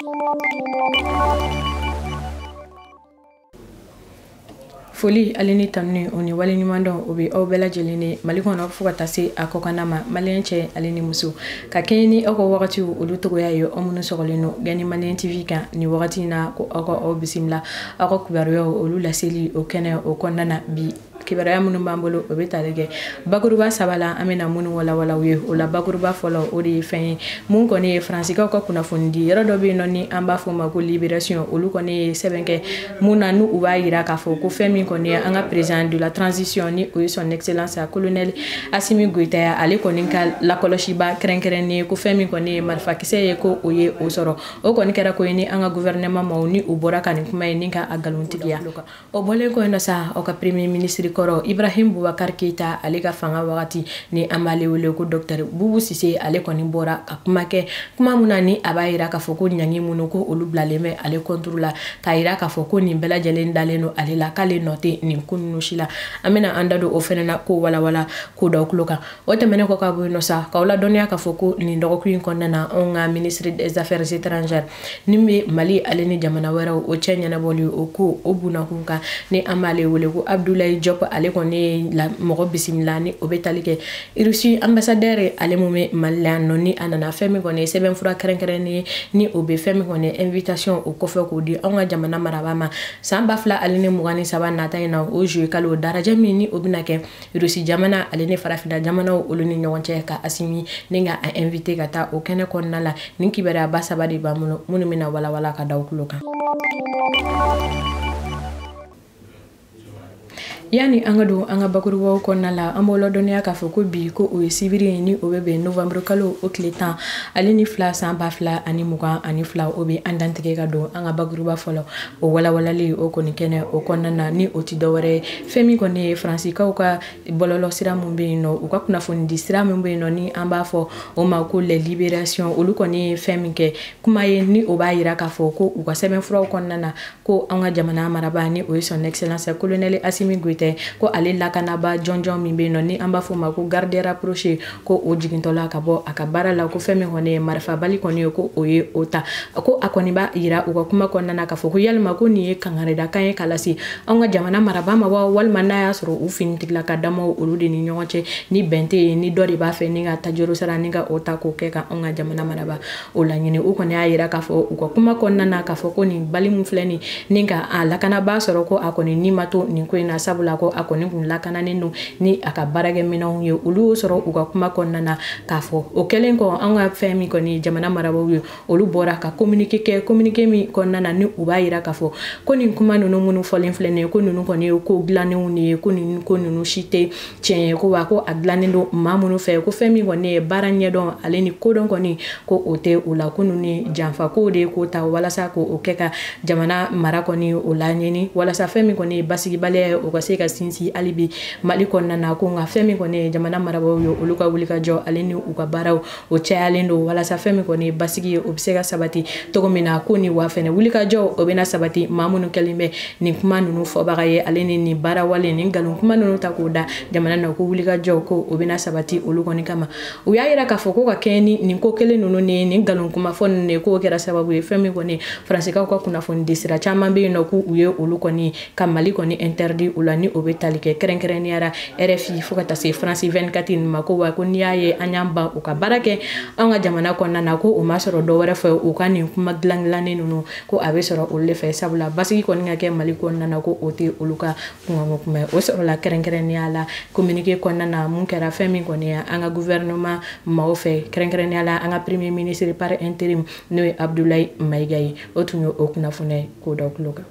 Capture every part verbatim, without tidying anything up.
Foli alini tamni oni wali nyumando obi obela jelini maliko na fuka tase akokana ma malenche alini musu kakeni oko wakati ulu togo yayo omunu sokoleno gani malen tv kan ni wakati na ko oko obisimla ako kubaruyo ulu laseli okene okonnana bi kibaraya munu bambolo obetalege bakuruba sabala amena munu wala wala we ola bakuruba folo odi fen mun koni francika ko kuna fundi yero do be noni amba fo ma ko libération olu koni sebenke muna nu uba yira ka fo ko femi koni anga président de la transition ni o son excellence colonel Assimi Goïta ale koni ka la koloshiba krenkren ni ko femi koni marfa kise ko oye o soro o koni kera ko ni anga gouvernement mauni ubora kan kuma ni ka agaluntigia o bole ko no sa o ka premier ministre koro Ibrahim Boubacar Keita ale ka fanga wakati ni amale wele ko docteur Boubou Cissé ale koni bora ka kuma ke kuma munani abayira ka foko nyangi muno ko olu blaleme ale contrôla kaira ka foko ni bela jelen daleno ale la kale note ni kunno shila amena andado ofenena ko wala wala ko dawkloka otemene ko ka buno sa kawla donia ka foko ni ndogo kuin konnana onga ministre des affaires étrangères nimbe Mali ale ni jamana wera o chenya na boli o ko obuna kunka ni amale wele ko Abdoulaye Diop ale koni la mogo bisimila ni obetalike irusi ambassadeur ale mume malano ni anana femi koni seben fura keren ni ni obe femi koni invitation o kofe ko di onga jamana marabama samba fla ale ni mugani sabana tayina o jeu kalo daraja mi ni obinake irusi jamana ale ni farafina jamana o oluni nyonche ka Assimi ninga a invité kata o kene konnala ni kibera basabadi ba muno munumina wala wala ka dawkuloka yani angado anga bakuru wo konnala amolo donia ka foko bi ko o sibiri ni obebe novembre kalo o kletan ali ni fla samba fla ani muga ani fla obi andantike ka do anga bakuru ba folo o wala wala li o koni kene o konnana ni o ti dowre femi koni francika o ka bololo sira mumbe no o ka kuna fondi sira mumbe no ni amba fo o ma ko le libération o lu koni femi ke kuma ye ni o ba yira ka foko o ka seben fro konnana ko anga jamana marabani o son excellence colonel Assimi Goïta ko ale lakana ba jonjon mimbe no ni amba fo ma ko garde rapproché ko o jigintola ka bo akabara la ko femi hone marfa bali koni ko oye ota ko akoni ba ira o kuma konnana ka fo ko yalma ko ni kangare da kan kalasi onga jamana maraba ma wa wal manaya soro u fin tigla ka damo ulude ni nyonche ni bente ni dori ba fe ni ga tajoro sara ni ga ota ko ke ka onga jamana maraba o la nyini o koni ira ka fo ko kuma konnana ka fo ko ni bali mu fleni ni ga alakana ba soro ko akoni ni mato ni ko ina sabula ko akoni kun lakana nenu ni akabarage minong ye ulu soro uga kuma konnana kafo o kelen ko anga femi ko ni jamana marabo wi olu bora ka communiquer ke communiquer mi konnana ni ubayira kafo ko ni kuma nunu munu folen flene ko nunu ko ni ko glane ni ko ni ko nunu shite tien ko wa ko aglane do mamunu fe ko femi ko ni baranye don aleni ko don ko ni ko ote ula ko nuni janfa ko de ko ta wala sa ko o keka jamana marako ni ulanyeni wala sa femi ko ni basigi bale o ko ka sinsi alibi Mali konnana ko nga femi ko ne jamana marabo yo oluka wulika jo aleni uka baraw o chayalendo wala sa femi ko ne basigi obsega sabati togomina ko ni wa fene wulika jo obena sabati mamunu kelime ni kuma nunu fo bagaye aleni ni bara wale ni galun kuma nunu takoda jamana na ko wulika jo ko obena sabati oluko ni kama o yaira ka foko ka keni ni ko kele nunu ne ni galun kuma fo ne ko kera sababu e femi ko ne francika ko kuna fo ndisira chama be no ku uye oluko ni kamali ko ni interdit ulani obetalike keren keren yara R F I fukata se France vingt-quatre mako wa ko niaye anyamba uka barake anga jamana ko nana ko o masoro do wara fa o kani kuma glanglane nunu ko abe soro o le fe sabula basiki ko ngake Mali ko nana ko ote oluka kuma kuma o soro la keren keren yala communiquer ko nana mun kera femi ko ne anga gouvernement ma o fe keren keren yala anga premier ministre par intérim no Abdoulaye Maïgaye otunyo okuna fune ko dawkloka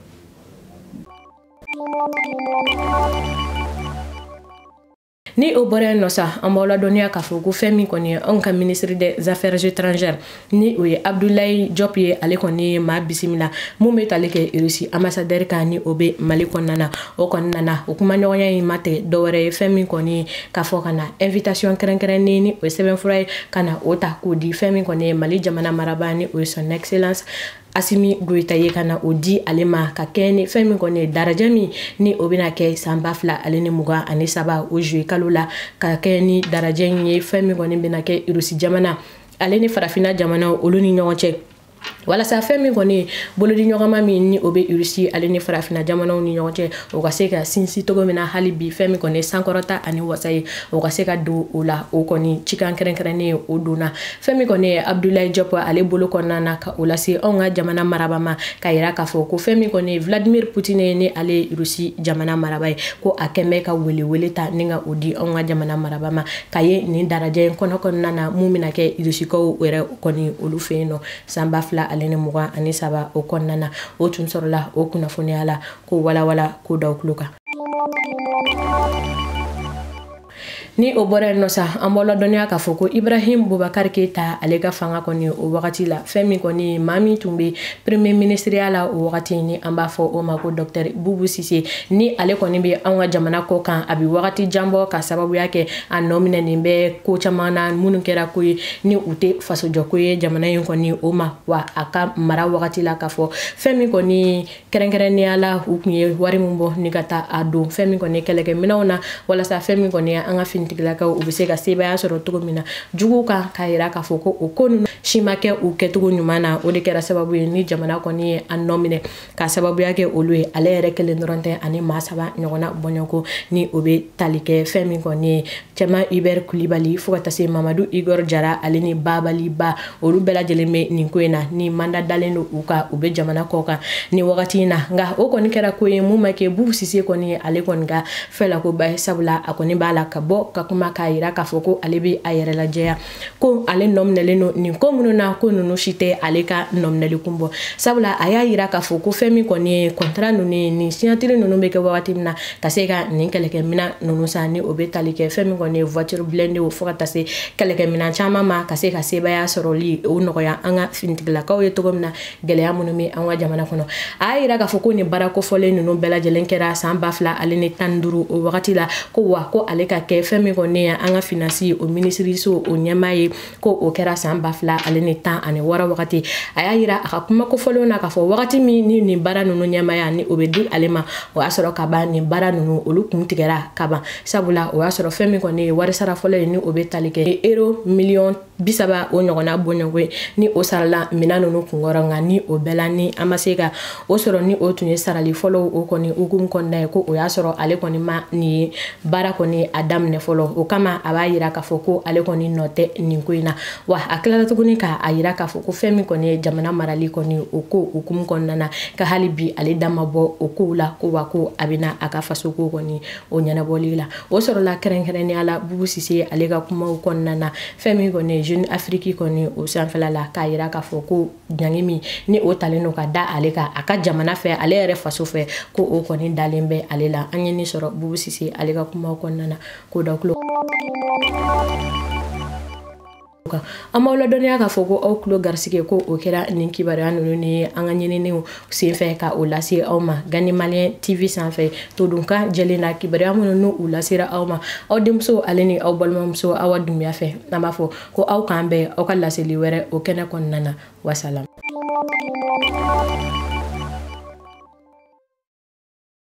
ni o bore no sa amola donia ka fo ko femi ko ni on ka ministre des affaires étrangères ni o Abdoulaye Diop ye ale ko ni ma bisimila mu metale ke Russie ambassadeur ka ni obe Mali ko nana o ko nana o kuma nyonya yi mate dore femi ko ni ka fo kana invitation kren kren ni ni o seven fray kana o ta ko di femi ko ni Mali jamana marabani o son excellence Assimi Goïta ye kana odi alema ka kene femi ko ne darajami ni obina ke samba fla alene muga ani saba o jeu kalula ka kene darajen ye femi ko ne bina ke Russie jamana alene farafina jamana oluni nyonche wala sa fɛn min kɔni bolodi ɲɔgɔnma min ni o bɛ Russie ale ni farafina jamanaw ni ɲɔgɔn cɛ o ka se ka sinsin togo min na hali bi fɛn min kɔni sankɔrɔta ani wasa ye o ka se ka don o la o kɔni cikan kɛrɛnkɛrɛnnen o donna fɛn min kɔni Abdoulaye Diop ale bolo kɔnɔna na ka o lase anw ka jamana maraba ma ka yira k'a fɔ ko fɛn min kɔni Vladimir Poutine ni ale Russie jamana maraba ye ko a kɛmɛ ka wele wele ta ni ka o di anw ka jamana maraba ma ka ye nin darajɛ kɔnɔ kɔnɔna na mun bɛna kɛ Russikaw yɛrɛ kɔni olu fɛ yen nɔ san ba fila ale ni mugan ani saba o kɔnɔna na o tun sɔrɔla o kunnafoniya la ko walawala ko daw tulo kan. Ni o bɔra yen nɔ sa an bɔra dɔnniya k'a fɔ ko Ibrahim Boubacar Keita ale ka fanga kɔni o wagati la fɛn min kɔni maa min tun bɛ premier ministeriya la o wagati ni an b'a fɔ o ma ko docteur Boubou Cissé ni ale kɔni bɛ anw ka jamana kɔ kan a bɛ wagati jan bɔ ka sababuya kɛ a nɔ minɛnen bɛ ko caman na minnu kɛra ko ye ni u tɛ fasojɔ ko ye jamana in kɔni o ma wa a ka mara wagati la k'a fɔ fɛn min kɔni kɛrɛnkɛrɛnnenya la u tun ye wari min bɔ ni ka taa a don fɛn min kɔni kɛlɛkɛminɛnw na walasa fɛn min kɔni an ka finitigilakaw u bɛ se ka sebaya sɔrɔ cogo min na jugu kan k'a yira k'a fɔ ko o ko ninnu si ma kɛ u kɛcogo ɲuman na o de kɛra sababu ye ni jamana kɔni ye a nɔ minɛ ka sababuya kɛ olu ye ale yɛrɛ kelen dɔrɔn tɛ ani maa saba ɲɔgɔnna bɔɲɔgɔnko ni o bɛ tali kɛ fɛn min kɔni ye Cɛma Hubert Kulibali fo ka taa se Mamadu Igor Jara ale ni Babali Ba olu bɛɛ lajɛlen bɛ nin ko in na ni manda dalen don u ka u bɛ jamana kɔ kan ni wagati in na nka o kɔni kɛra ko ye mun ma kɛ Boubou Cissé kɔni ye ale kɔni ka fɛn la ko ba ye sabula a kɔni b'a la ka bɔ ka kuma k'a yira k'a fɔ ko ale bɛ a yɛrɛ lajɛya ko ale nɔminɛlen don nin ko minnu na ko ninnu si tɛ ale ka nɔminɛli kun bɔ sabula a y'a yira k'a fɔ ko fɛn min kɔni ye contrat ninnu ye nin signature ninnu bɛ kɛ wagati min na ka se ka nin kɛlɛkɛminɛn ninnu san ni o bɛ tali kɛ fɛn min kɔni ye voiture blindée fo ka taa se kɛlɛkɛminɛn caman ma ka se ka sebaya sɔrɔli o nɔgɔya an ka finitigilakaw ye cogo min na gɛlɛya minnu bɛ an ka jamana kɔnɔ a y'a yira k'a fɔ ko nin baara kofɔlen ninnu bɛɛ lajɛlen kɛra san ba fila ale ni tan ni duuru o wagati la ko wa ko ale ka kɛ fɛn min kɔni ye an ka finance o minisiriso o ɲɛmaa ye ko o kɛra san ba fila ale ni tan ani wɔɔrɔ wagati a y'a yira a ka kuma kofɔlenw na k'a fɔ wagati min ni nin baara ninnu ɲɛmaaya ni o bɛ di ale ma o y'a sɔrɔ ka ban nin baara ninnu olu kun tigɛra ka ban sabula o y'a sɔrɔ fɛn min kɔni ye wari sara fɔlɔ ye ni o bɛ tali kɛ euro miliyɔn bi saba o ɲɔgɔnna bɔɲɔgɔn ye ni o sarala minɛn ninnu kunkɔrɔ nka ni o bɛɛ la ni an ma se ka o sɔrɔ ni o tun ye sarali fɔlɔ o kɔni hukumu kɔnɔna ye ko o y'a sɔrɔ ale kɔni ma nin ye baara kɔni a daminɛ fɔlɔ o kama a b'a yira k'a fɔ ko ale kɔni nɔ tɛ nin ko in na wa a tilala tuguni k'a yira k'a fɔ ko fɛn min kɔni ye jamana marali kɔni o ko hukumu kɔnɔna na ka hali bi ale da ma bɔ o kow la ko wa ko a bɛna a ka faso ko kɔni o ɲɛnabɔli la o sɔrɔla kɛrɛnkɛrɛnnenya la Boubou Cissé ale ka kumaw kɔnɔna na fɛn min kɔni ye Jeune Afrique kɔni o sanfɛla la k'a yira k'a fɔ ko ɲangi min ni o talen don ka da ale kan a ka jamana fɛ ale yɛrɛ faso fɛ ko o kɔni dalen bɛ ale la an ye nin sɔrɔ Boubou Cissé ale ka kumaw kɔnɔna na ko daw tulo an b'aw ladɔnniya k'a fɔ ko aw tulo garisɛgɛ ko o kɛra nin kibaruya ninnu ni an ka ɲininiw senfɛ ka o lase aw ma Gani Malien T V sanfɛ todunkan jɛlen na kibaruya minnu n'u u lasera aw ma aw denmuso ale ni aw balimamuso Awa Dunbiya fɛ an b'a fɔ ko aw k'an bɛn aw ka laseli wɛrɛ o kɛnɛ kɔnɔna na wasalam.